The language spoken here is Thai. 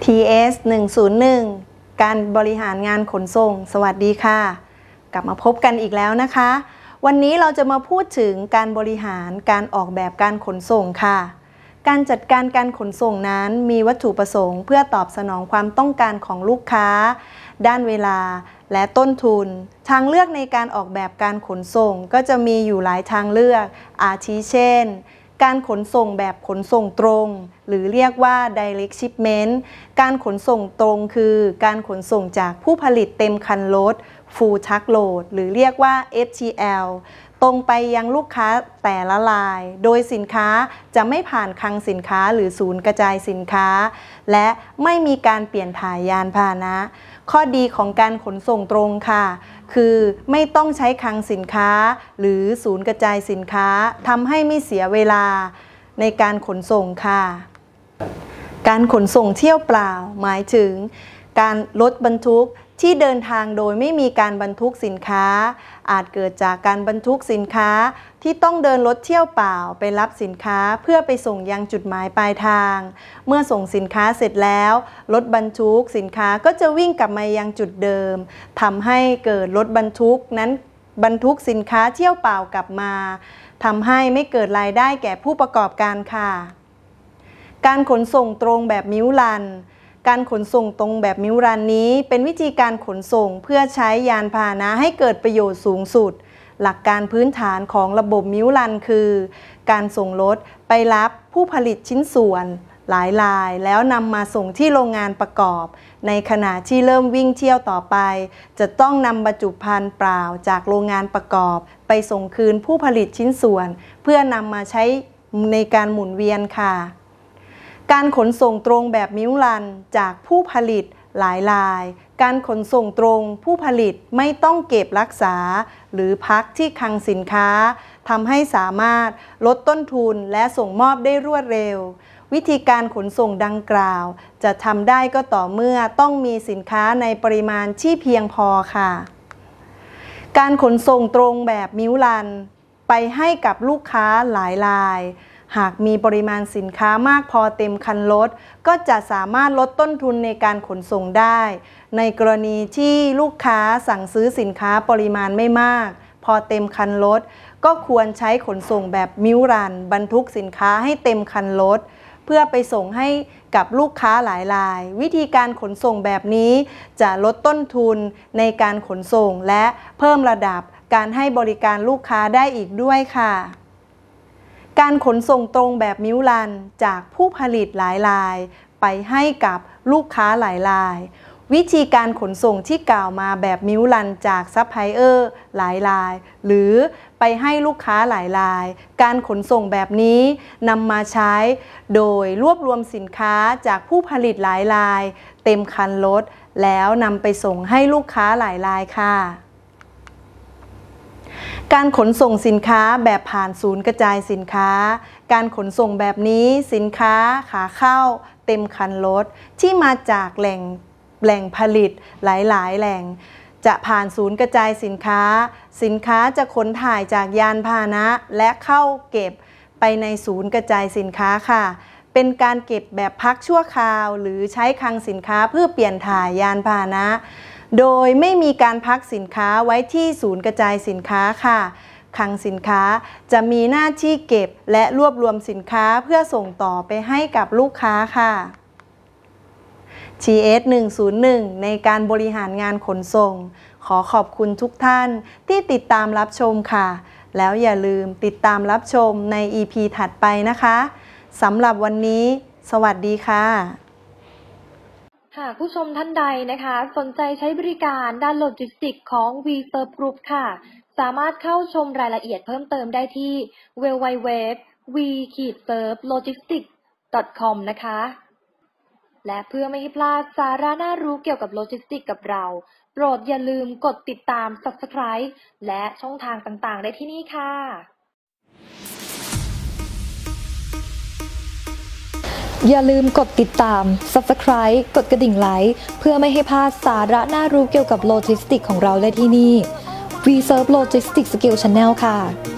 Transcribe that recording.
TS 101การบริหารงานขนส่งสวัสดีค่ะกลับมาพบกันอีกแล้วนะคะวันนี้เราจะมาพูดถึงการบริหารการออกแบบการขนส่งค่ะการจัดการการขนส่งนั้นมีวัตถุประสงค์เพื่อตอบสนองความต้องการของลูกค้าด้านเวลาและต้นทุนทางเลือกในการออกแบบการขนส่งก็จะมีอยู่หลายทางเลือกอาทิเช่นการขนส่งแบบขนส่งตรงหรือเรียกว่า direct shipment การขนส่งตรงคือการขนส่งจากผู้ผลิตเต็มคันรถ full truckload หรือเรียกว่า FTL ตรงไปยังลูกค้าแต่ละรายโดยสินค้าจะไม่ผ่านคลังสินค้าหรือศูนย์กระจายสินค้าและไม่มีการเปลี่ยนถ่ายยานพาหนะข้อดีของการขนส่งตรงค่ะคือไม่ต้องใช้คลังสินค้าหรือศูนย์กระจายสินค้าทำให้ไม่เสียเวลาในการขนส่งค่ะการขนส่งเที่ยวเปล่าหมายถึงการรถบรรทุกที่เดินทางโดยไม่มีการบรรทุกสินค้าอาจเกิดจากการบรรทุกสินค้าที่ต้องเดินรถเที่ยวเปล่าไปรับสินค้าเพื่อไปส่งยังจุดหมายปลายทางเมื่อส่งสินค้าเสร็จแล้วรถบรรทุกสินค้าก็จะวิ่งกลับมายังจุดเดิมทำให้เกิดรถบรรทุกนั้นบรรทุกสินค้าเที่ยวเปล่ากลับมาทำให้ไม่เกิดรายได้แก่ผู้ประกอบการค่ะการขนส่งตรงแบบมิ้วรันการขนส่งตรงแบบมิ้วรันนี้เป็นวิธีการขนส่งเพื่อใช้ยานพาหนะให้เกิดประโยชน์สูงสุดหลักการพื้นฐานของระบบมิ้วรันคือการส่งรถไปรับผู้ผลิตชิ้นส่วนหลายรายแล้วนำมาส่งที่โรงงานประกอบในขณะที่เริ่มวิ่งเที่ยวต่อไปจะต้องนำบรรจุภัณฑ์เปล่าจากโรงงานประกอบไปส่งคืนผู้ผลิตชิ้นส่วนเพื่อนำมาใช้ในการหมุนเวียนค่ะการขนส่งตรงแบบมิ้วรันจากผู้ผลิตหลายรายการขนส่งตรงผู้ผลิตไม่ต้องเก็บรักษาหรือพักที่คลังสินค้าทำให้สามารถลดต้นทุนและส่งมอบได้รวดเร็ววิธีการขนส่งดังกล่าวจะทำได้ก็ต่อเมื่อต้องมีสินค้าในปริมาณที่เพียงพอค่ะการขนส่งตรงแบบมิ้วรันไปให้กับลูกค้าหลายรายหากมีปริมาณสินค้ามากพอเต็มคันรถก็จะสามารถลดต้นทุนในการขนส่งได้ในกรณีที่ลูกค้าสั่งซื้อสินค้าปริมาณไม่มากพอเต็มคันรถก็ควรใช้ขนส่งแบบมิ้วรันบรรทุกสินค้าให้เต็มคันรถเพื่อไปส่งให้กับลูกค้าหลายรายวิธีการขนส่งแบบนี้จะลดต้นทุนในการขนส่งและเพิ่มระดับการให้บริการลูกค้าได้อีกด้วยค่ะการขนส่งตรงแบบมิ้วรันจากผู้ผลิตหลายรายไปให้กับลูกค้าหลายรายวิธีการขนส่งที่กล่าวมาแบบมิ้วรันจากซัพพลายเออร์หลายรายหรือไปให้ลูกค้าหลายรายการขนส่งแบบนี้นำมาใช้โดยรวบรวมสินค้าจากผู้ผลิตหลายรายเต็มคันรถแล้วนำไปส่งให้ลูกค้าหลายรายค่ะการขนส่งสินค้าแบบผ่านศูนย์กระจายสินค้าการขนส่งแบบนี้สินค้าขาเข้าเต็มคันรถที่มาจากแหล่งผลิตหลายๆแหล่งจะผ่านศูนย์กระจายสินค้าจะขนถ่ายจากยานพาหนะและเข้าเก็บไปในศูนย์กระจายสินค้าค่ะเป็นการเก็บแบบพักชั่วคราวหรือใช้คลังสินค้าเพื่อเปลี่ยนถ่ายยานพาหนะโดยไม่มีการพักสินค้าไว้ที่ศูนย์กระจายสินค้าค่ะคลังสินค้าจะมีหน้าที่เก็บและรวบรวมสินค้าเพื่อส่งต่อไปให้กับลูกค้าค่ะ TS 101ในการบริหารงานขนส่งขอขอบคุณทุกท่านที่ติดตามรับชมค่ะแล้วอย่าลืมติดตามรับชมใน EP ถัดไปนะคะสำหรับวันนี้สวัสดีค่ะหากผู้ชมท่านใดนะคะสนใจใช้บริการด้านโลจิสติกของ V-Serve Group ค่ะสามารถเข้าชมรายละเอียดเพิ่มเติมได้ที่ www.v-servelogistics.com นะคะและเพื่อไม่ให้พลาดสาระน่ารู้เกี่ยวกับโลจิสติกกับเราโปรดอย่าลืมกดติดตาม Subscribe และช่องทางต่างๆได้ที่นี่ค่ะอย่าลืมกดติดตาม Subscribe กดกระดิ่งไลค์เพื่อไม่ให้พลาดสาระน่ารู้เกี่ยวกับโลจิสติกของเราได้ที่นี่ V-Serve Logistics Skill Channel ค่ะ